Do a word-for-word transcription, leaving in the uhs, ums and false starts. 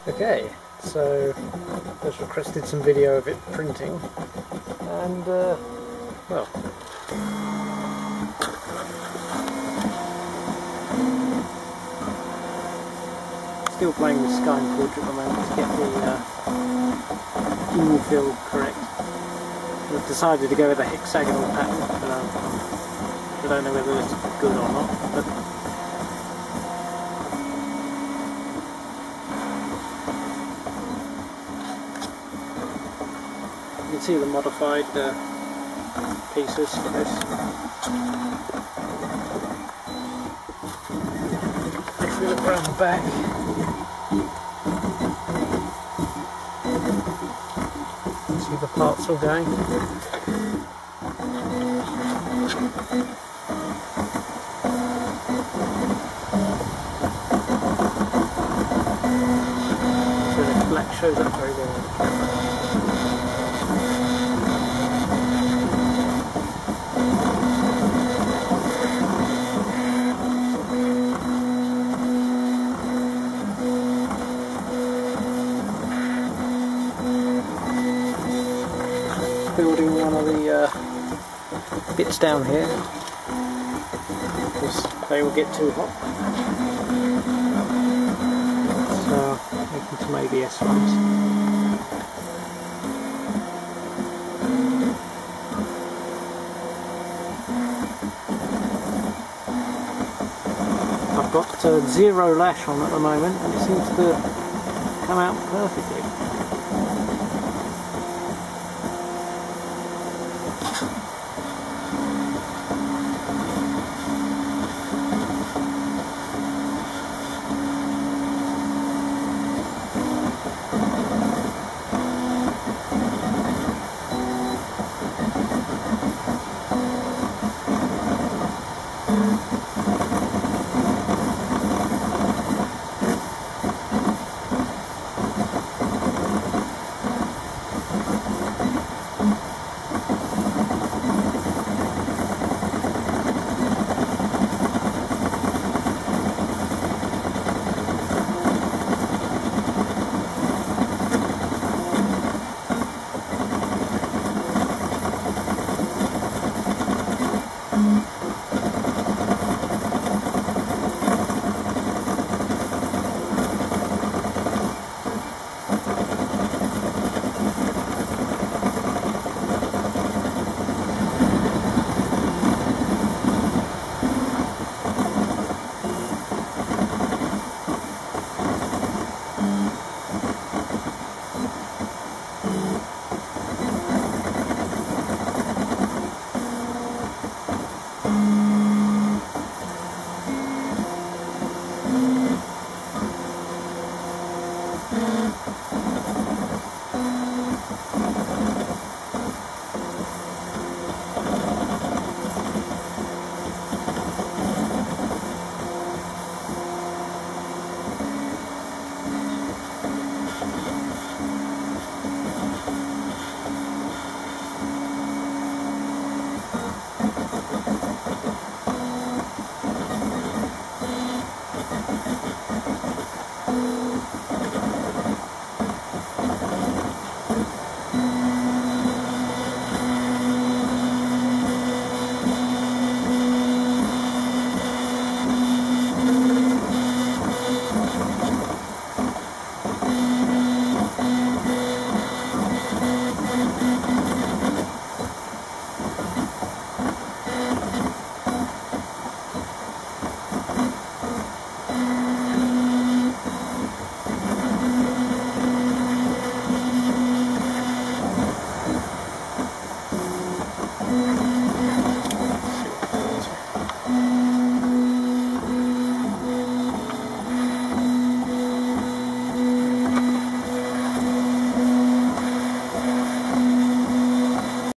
Okay, so just requested some video of it printing, and uh, well, still playing with Sky and Portrait at the moment to get the uh, infill correct. I've decided to go with a hexagonal pattern, but um, I don't know whether it's good or not. But you can see the modified uh, pieces for this. If we look around the back, see the parts all going. So the black shows up very well on the camera. Building one of the uh, bits down here because they will get too hot, so making some A B S ones. I've got uh, zero lash on at the moment and it seems to come out perfectly. Mm-hmm.